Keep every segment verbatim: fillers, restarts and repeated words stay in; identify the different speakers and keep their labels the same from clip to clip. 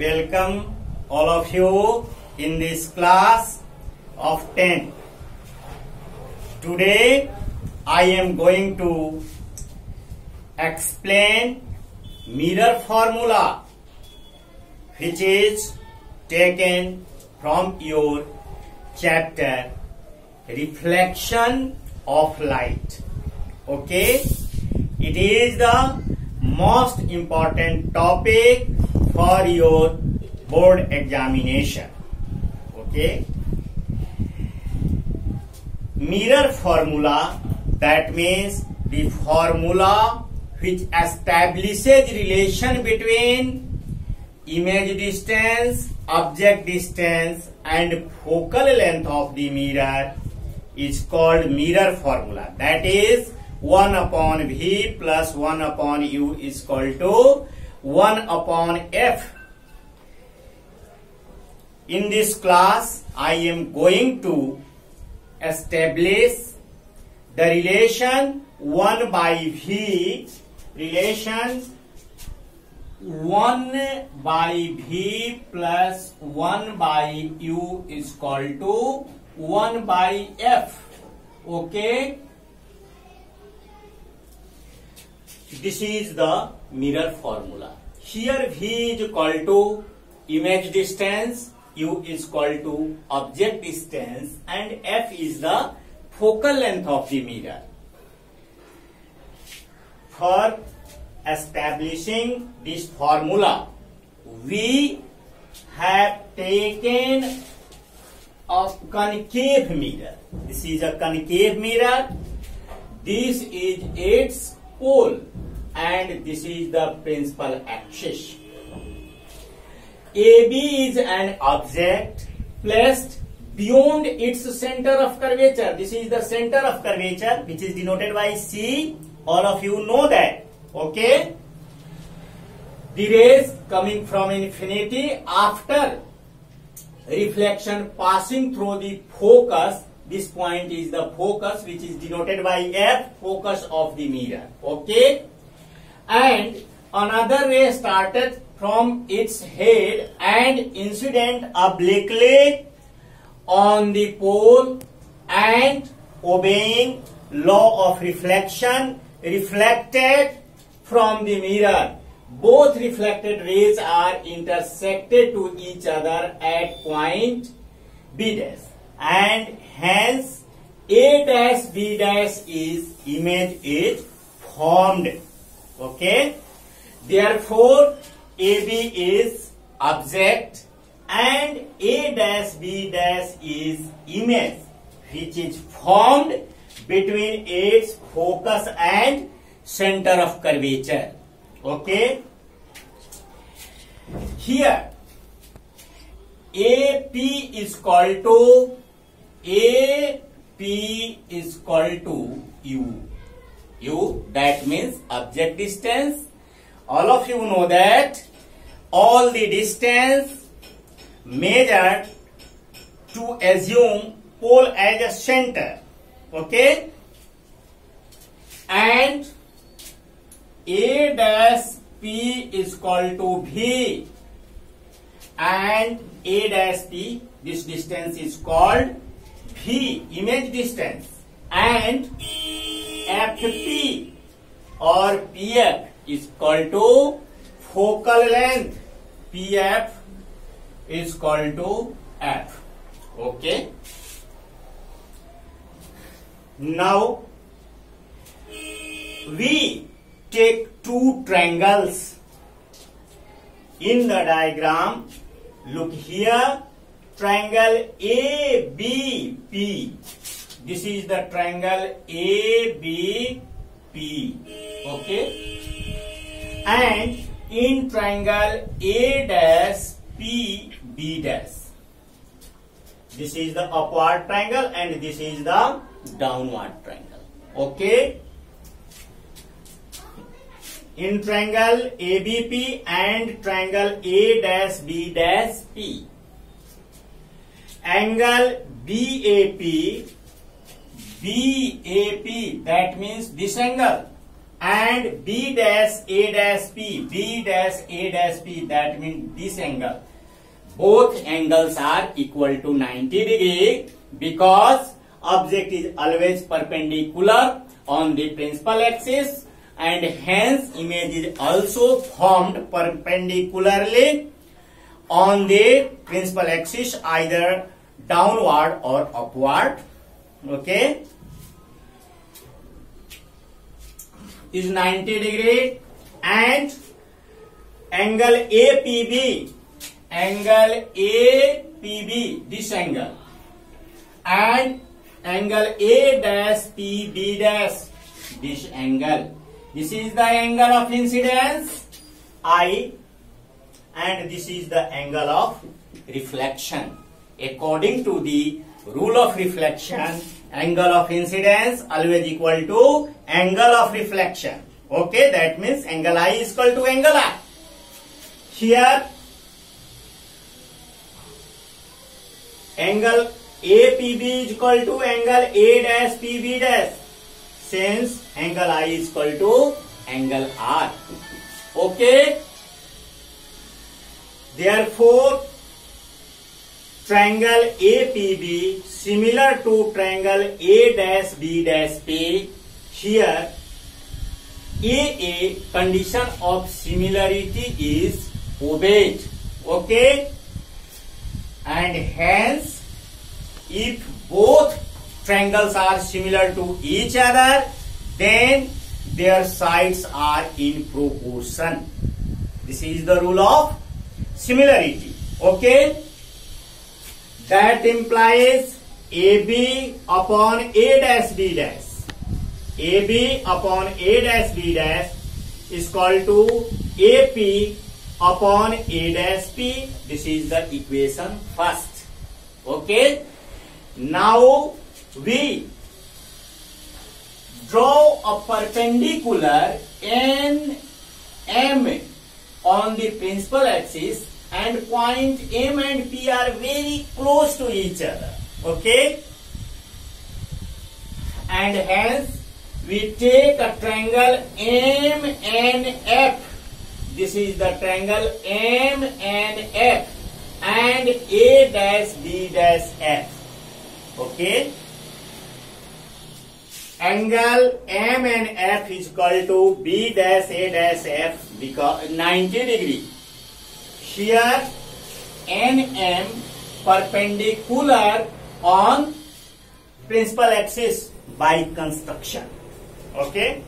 Speaker 1: welcome all of you in this class of ten. Today I am going to explain mirror formula, which is taken from your chapter Reflection of Light. Okay, it is the most important topic for your board examination. Okay, mirror formula, that means the formula which establishes relation between image distance, object distance and focal length of the mirror is called mirror formula. That is one upon V plus one upon U is equal to one upon F. In this class, I am going to establish the relation one by V, relation one by V plus one by U is equal to one by F. Okay, this is the mirror formula. Here V is equal to image distance, U is equal to object distance and F is the focal length of the mirror. For establishing this formula, we have taken a concave mirror. This is a concave mirror. This is its pole and this is the principal axis. A B is an object placed beyond its center of curvature. This is the center of curvature, which is denoted by C. All of you know that. Okay, the rays coming from infinity after reflection passing through the focus, this point is the focus, which is denoted by F, focus of the mirror. Okay, and another ray started from its head and incident obliquely on the pole and obeying law of reflection reflected from the mirror. Both reflected rays are intersected to each other at point B dash, and hence A dash B dash is image is formed. Okay, therefore A B is object and A dash B dash is image, which is formed between its focus and center of curvature. Okay, here A P is equal to A P is equal to U. U, that means object distance. All of you know that all the distance measured to assume pole as a center. Okay, and A dash P is equal to V and A dash P, this distance is called V, image distance, and F P or P F is equal to focal length, P F is equal to F. Okay, now we take two triangles in the diagram. Look here, triangle A B P. This is the triangle A B P. Okay, and in triangle A dash P B dash. This is the upward triangle and this is the downward triangle. Okay, in triangle A B P and triangle A dash B dash P, angle B A P, B A P, that means this angle, and B dash A dash P, B dash A dash P, that means this angle. Both angles are equal to ninety degree because object is always perpendicular on the principal axis, and hence image is also formed perpendicularly on the principal axis, either downward or upward. Okay, is ninety degree, and angle A P B, angle A P B, this angle, and angle A dash P B dash, this angle. This is the angle of incidence I, and this is the angle of reflection. According to the rule of reflection, angle of incidence always equal to angle of reflection. Okay, that means angle I is equal to angle I. Here, angle A P B is equal to angle A dash P B dash, since angle I is equal to angle R. Okay, therefore triangle A P B similar to triangle A dash B dash P. Here A A condition of similarity is obeyed. Okay, and hence if both triangles are similar to each other, then their sides are in proportion. This is the rule of similarity. Okay, that implies A B upon A dash B dash, A B upon A dash B dash is equal to A P upon A dash P. This is the equation first. Okay, now we draw a perpendicular N M on the principal axis, and point M and P are very close to each other. Okay, and hence we take a triangle M N F. This is the triangle M N F and A dash B dash F. Okay, angle M and F is equal to B dash A dash F because ninety degree. Here N M perpendicular on principal axis by construction. Okay,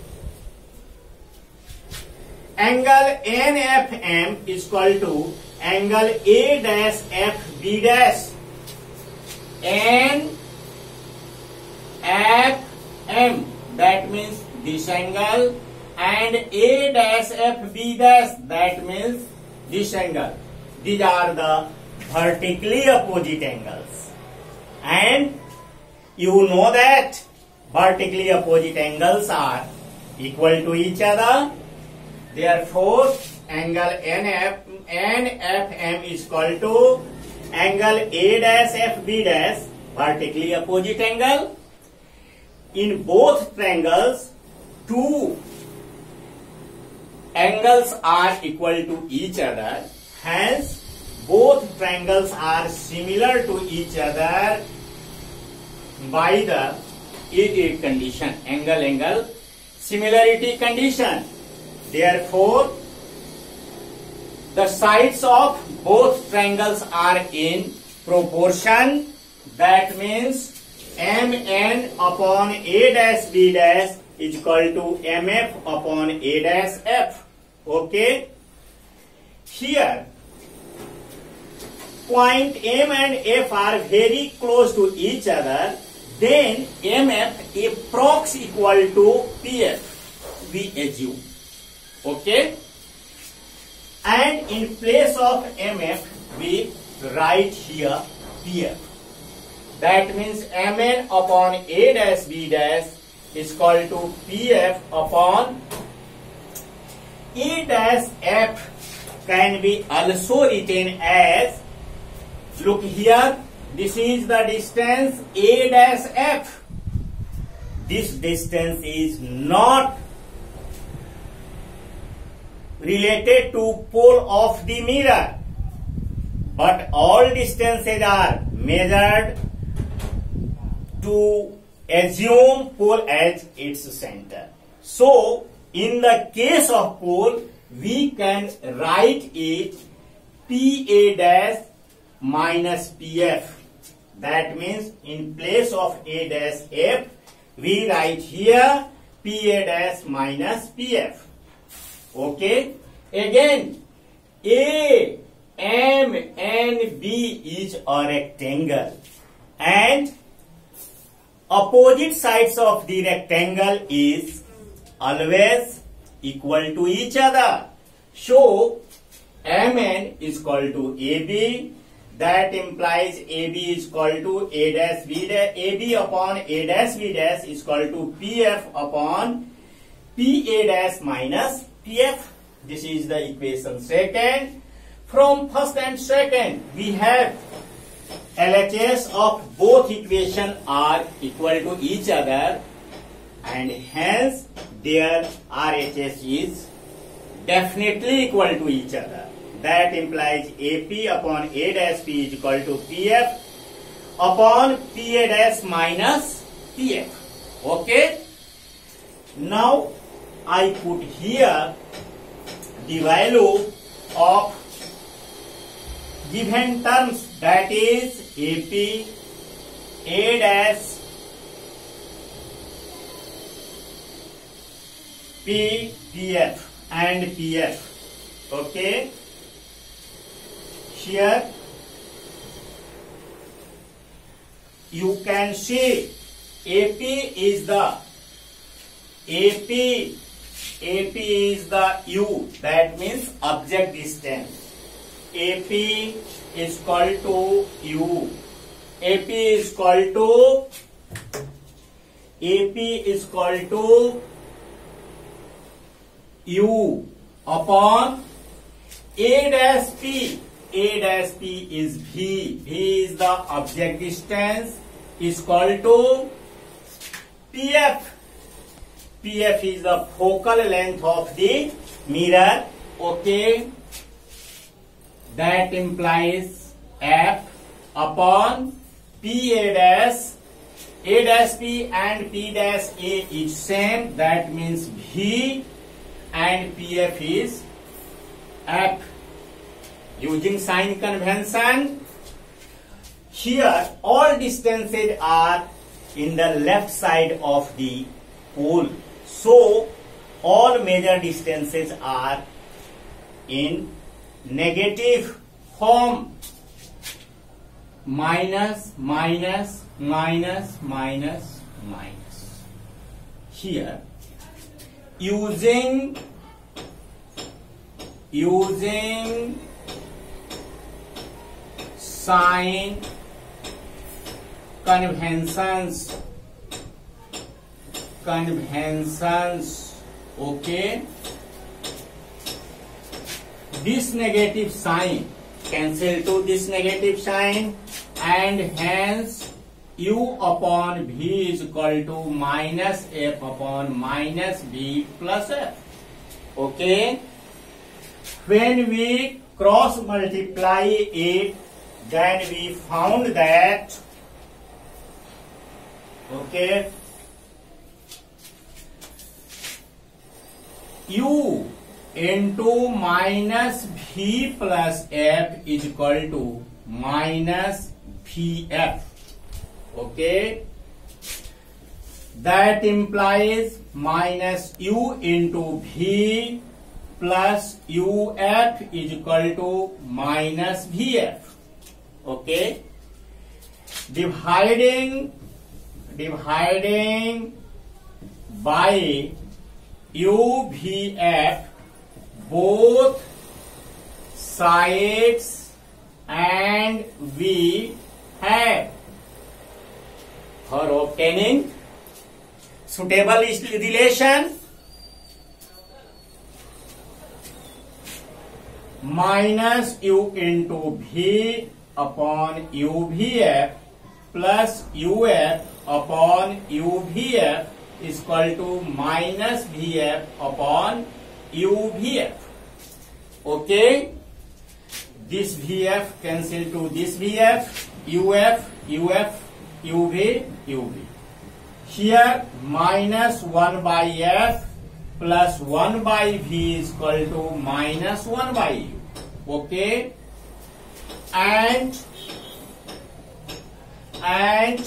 Speaker 1: angle N F M is equal to angle A dash F B dash. N F M, that means this angle, and A dash F B dash, that means this angle. These are the vertically opposite angles, and you know that vertically opposite angles are equal to each other. Therefore, angle N F M is equal to angle A dash F B dash, vertically opposite angle. In both triangles, two angles are equal to each other. Hence, both triangles are similar to each other by the A A condition, angle-angle similarity condition. Therefore, the sides of both triangles are in proportion. That means M N upon A dash B dash is equal to M F upon A dash F. Okay. Here, point M and F are very close to each other. Then M F approx equal to P F, we assume. Okay. And in place of M F, we write here P F. That means M N upon A dash B dash is equal to P F upon A dash F, can be also written as, look here, this is the distance A dash F. This distance is not related to pole of the mirror, but all distances are measured to assume pole as its center. So, in the case of pole, we can write it P A dash minus P F. That means in place of A dash F, we write here P A dash minus P F. Okay. Again, A, M, and B is a rectangle, and opposite sides of the rectangle is always equal to each other. So, M N is equal to A B. That implies A B is equal to A dash B dash, A B upon A dash B dash is equal to P F upon P A dash minus P F. This is the equation second. From first and second, we have L H S of both equations are equal to each other, and hence their R H S is definitely equal to each other. That implies A P upon A dash P is equal to P F upon P A dash minus P F. Okay. Now I put here the value of given terms, that is A P, A dash P, P F and P F. Okay. Here you can see A P is the A P A P is the U, that means object distance. A P is equal to U. A P is equal to A P is equal to U upon A dash P. A dash P is V. V is the object distance is equal to P F. P F is the focal length of the mirror. Okay. That implies F upon P A dash. A dash P and P dash A is same. That means V and P F is F. Using sign convention, here all distances are in the left side of the pole. So, all major distances are in negative form. Minus, minus, minus, minus, minus. Here, using, using sign conventions, conventions, okay. This negative sign cancel to this negative sign, and hence U upon V is equal to minus F upon minus V plus F. Okay. When we cross multiply it, then we found that, okay, U into minus V plus F is equal to minus V F. Okay. That implies minus U into V plus U F is equal to minus V F. Okay. Dividing, dividing by U V F both sides, and we have, for obtaining suitable relation, minus U into V upon U V F plus U F upon U V F is equal to minus V F upon U V F. Okay, this V F cancel to this V F, U F, U F, U V, U V. Here minus one by F plus one by V is equal to minus one by U. Okay, and and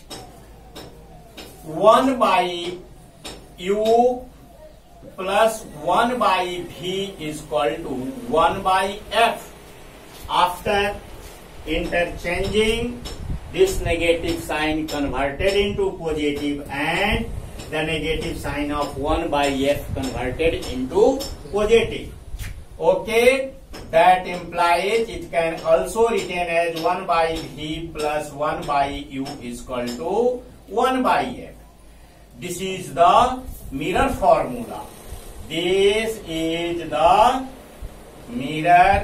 Speaker 1: one by U plus one by V is equal to one by F. After interchanging, this negative sign converted into positive and the negative sign of one by F converted into positive. Okay, that implies it can also written as one by V plus one by U is equal to one by F. This is the mirror formula. This is the mirror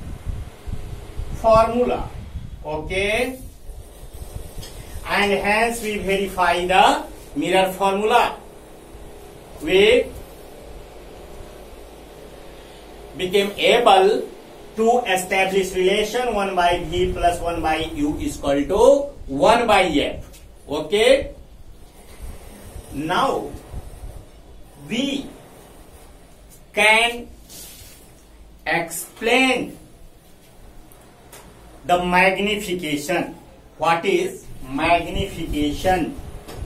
Speaker 1: formula. Okay, and hence we verify the mirror formula. We became able to establish relation one by V plus one by U is equal to one by F. Okay, now we can explain the magnification. What is magnification?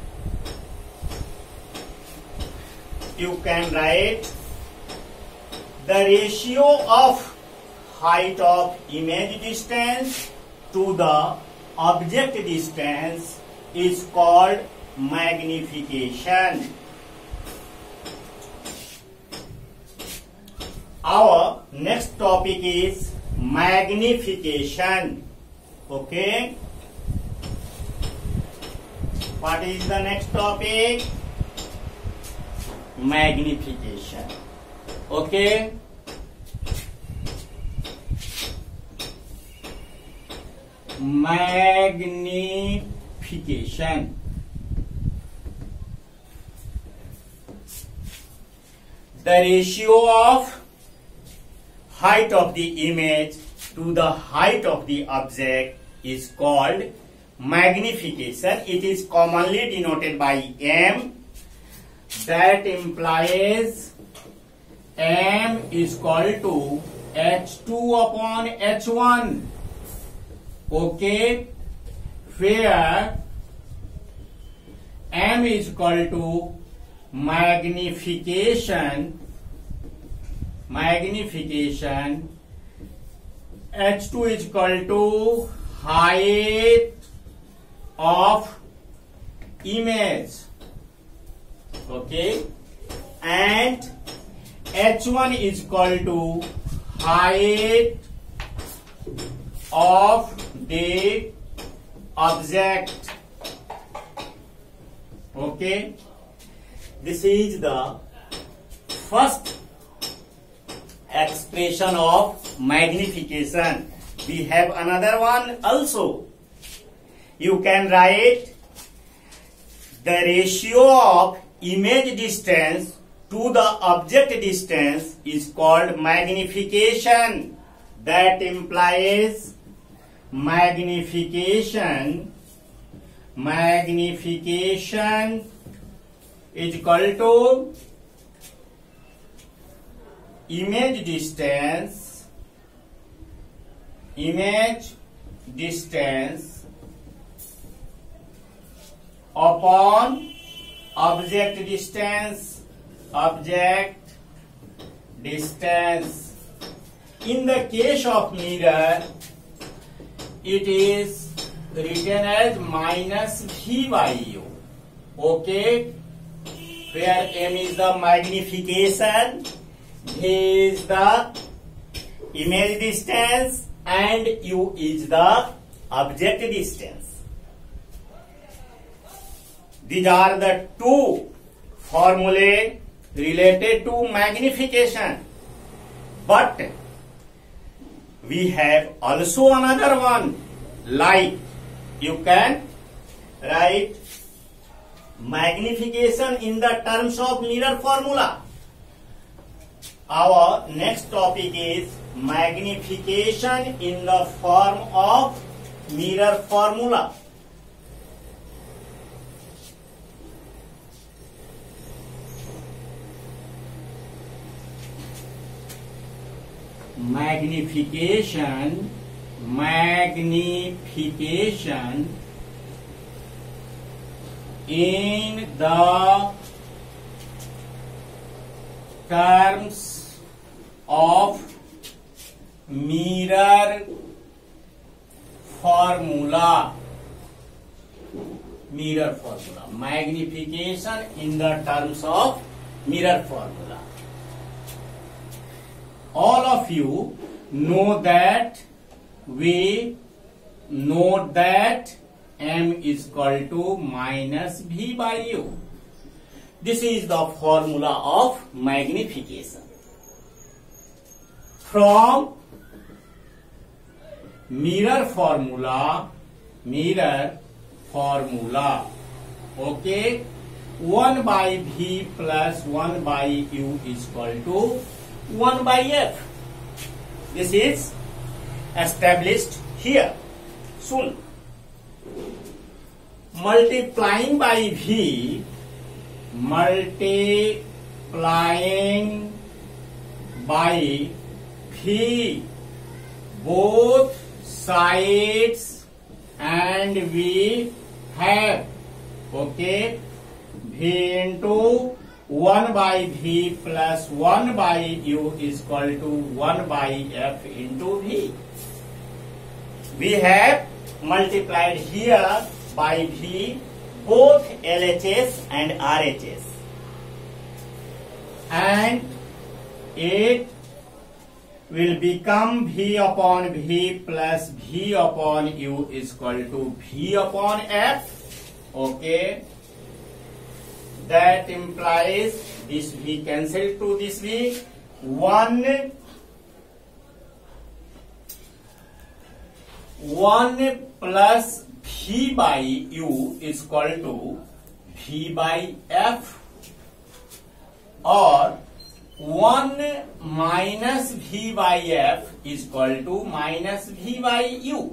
Speaker 1: You can write the ratio of height of image distance to the object distance is called magnification. Our next topic is magnification. Okay, what is the next topic? Magnification. Okay, magnification. The ratio of height of the image to the height of the object is called magnification. It is commonly denoted by M. That implies M is equal to H two upon H one. Okay, where M is equal to magnification magnification H two is equal to height of image. Okay, and H one is equal to height of the object. Okay, this is the first expression of magnification. We have another one also. You can write the ratio of image distance to the object distance is called magnification. That implies magnification magnification is equal to image distance image distance upon object distance object distance. In the case of mirror, it is written as minus V by U. Okay, where M is the magnification, V is the image distance, and U is the object distance. These are the two formulae related to magnification. But we have also another one, like you can write magnification in the terms of mirror formula. our next topic is magnification in the form of mirror formula. Magnification, magnification in the terms of mirror formula. Mirror formula. Magnification in the terms of mirror formula. All of you know that we know that M is equal to minus V by U. This is the formula of magnification. From mirror formula, mirror formula, okay, one by V plus one by U is equal to one by F. This is established here. Soon, multiplying by V, multiplying by V both sides, and we have, okay, V into one by V plus one by U is equal to one by F into V. We have multiplied here by V both L H S and R H S, and it will become V upon V plus V upon U is equal to V upon F. Okay, that implies this V cancelled to this V. One, one plus V by U is equal to V by F, or one minus V by F is equal to minus V by U.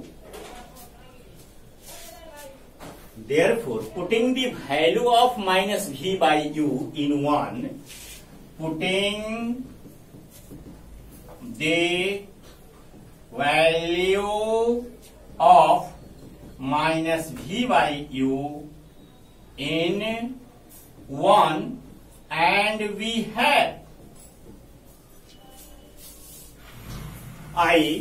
Speaker 1: Therefore, putting the value of minus V by U in one, putting the value of minus V by U in one, and we have, I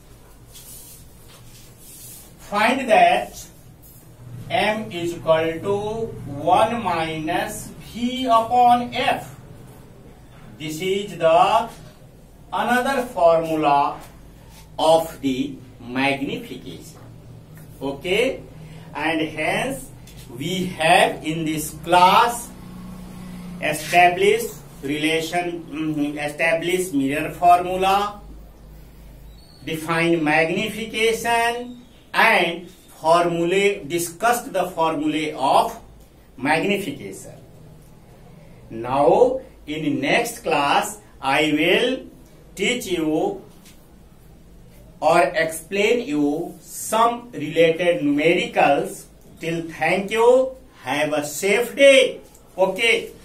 Speaker 1: find that M is equal to one minus V upon F. This is the another formula of the magnification. Okay, and hence we have in this class established relation, established mirror formula, defined magnification, and formulae, discussed the formulae of magnification. Now in next class I will teach you or explain you some related numericals. Till thank you. Have a safe day. Okay.